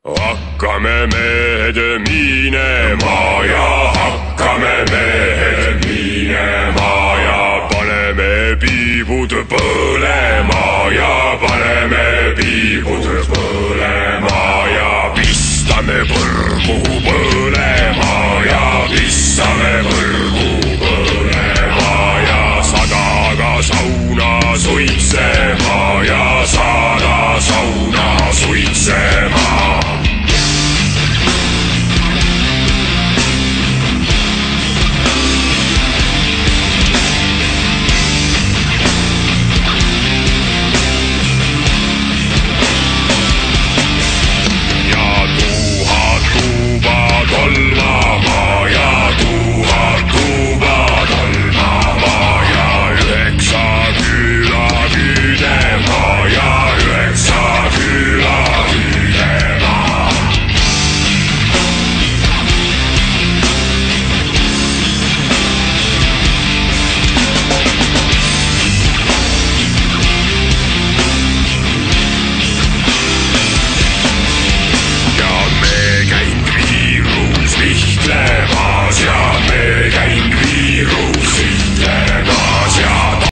hakkame mehed minema ja hakkame mehed minema ja paneme piibud põlema ja paneme piibud põlema.